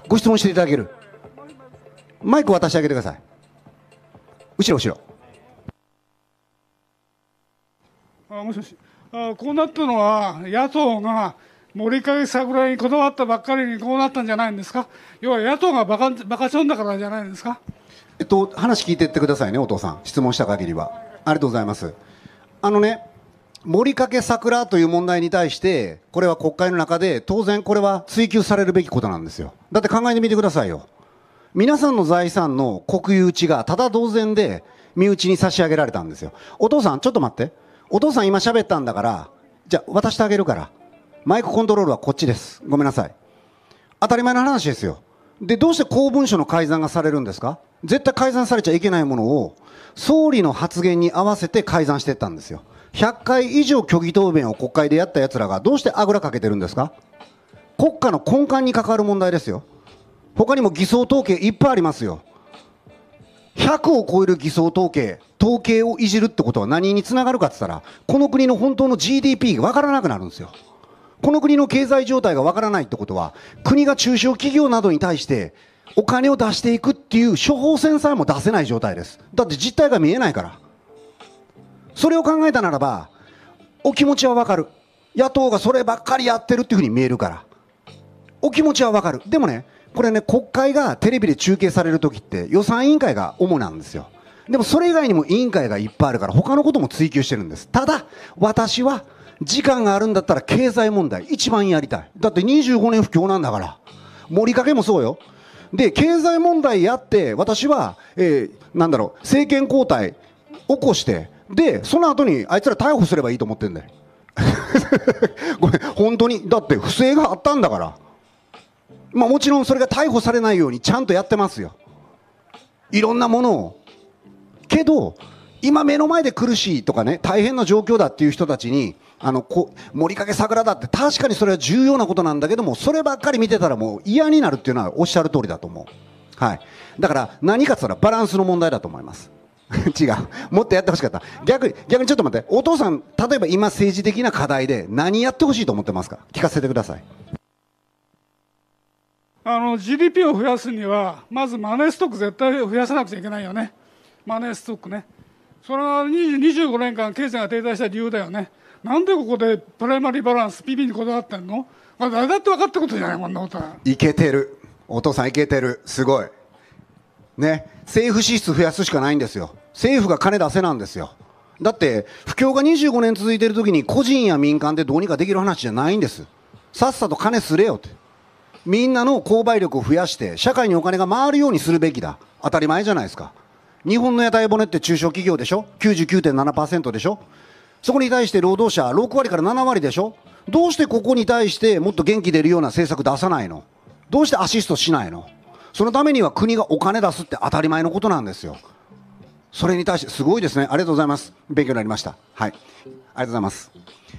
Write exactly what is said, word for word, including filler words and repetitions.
ご質問していただける。マイク渡してあげてください。後ろ後ろ。 あ、もしもし。あ、こうなったのは野党が森影桜にこだわったばっかりにこうなったんじゃないんですか。要は野党がバカバカチョンだからじゃないんですか。 えっと話聞いていってくださいね、お父さん。質問した限りはありがとうございます。あのね、森影桜という問題に対してこれは国会の中で当然これは追及されるべきことなんですよ。だって考えてみてくださいよ。皆さんの財産の国有地がただ同然で身内に差し上げられたんですよ。お父さんちょっと待って、お父さん今喋ったんだから、じゃあ渡してあげるから、マイクコントロールはこっちです。ごめんなさい。当たり前の話ですよ。で、どうして公文書の改ざんがされるんですか。絶対改ざんされちゃいけないものを総理の発言に合わせて改ざんしていったんですよ。ひゃっかい以上虚偽答弁を国会でやったやつらがどうしてあぐらかけてるんですか。国家の根幹に関わる問題ですよ。他にも偽装統計いっぱいありますよ。ひゃくを超える偽装統計、統計をいじるってことは何につながるかって言ったら、この国の本当の ジーディーピー が分からなくなるんですよ。この国の経済状態が分からないってことは、国が中小企業などに対してお金を出していくっていう処方箋さえも出せない状態です。だって実態が見えないから。それを考えたならば、お気持ちは分かる。野党がそればっかりやってるっていうふうに見えるから、お気持ちは分かる。でもね、これね、国会がテレビで中継されるときって予算委員会が主なんですよ。でもそれ以外にも委員会がいっぱいあるから他のことも追及してるんです。ただ私は時間があるんだったら経済問題一番やりたい。だってにじゅうごねん不況なんだから。森影もそうよ。で経済問題やって私は、えー、なんだろう、政権交代起こして、でその後にあいつら逮捕すればいいと思ってんだよごめん、本当に。だって不正があったんだから。まあ、もちろんそれが逮捕されないようにちゃんとやってますよ、いろんなものを。けど今目の前で苦しいとかね、大変な状況だっていう人たちに、あのこ森影桜だって確かにそれは重要なことなんだけども、そればっかり見てたらもう嫌になるっていうのはおっしゃる通りだと思う。はい、だから何かっつったらバランスの問題だと思います違う、もっとやってほしかった。逆に逆にちょっと待って、お父さん例えば今政治的な課題で何やってほしいと思ってますか。聞かせてください。 あの ジーディーピー を増やすにはまずマネーストック絶対増やさなくちゃいけないよね。マネーストックね。それはにじゅうごねんかん経済が停滞した理由だよね。なんでここでプライマリーバランス ピーピー にこだわってんの。まあ、誰だって分かったことじゃない、こんなことは。 いけてる、お父さんいけてる、すごいね。政府支出増やすしかないんですよ。政府が金出せなんですよ。だって不況がにじゅうごねん続いてる時に個人や民間でどうにかできる話じゃないんです。さっさと金すれよって。みんなの購買力を増やして社会にお金が回るようにするべきだ。当たり前じゃないですか。日本の屋台骨って中小企業でしょ。 きゅうじゅうきゅうてんななパーセント でしょ。そこに対して労働者ろくわりからななわりでしょ。どうしてここに対してもっと元気出るような政策出さないの。どうしてアシストしないの。そのためには国がお金出すって当たり前のことなんですよ。それに対してすごいですね。ありがとうございます。勉強になりました。はい、ありがとうございます。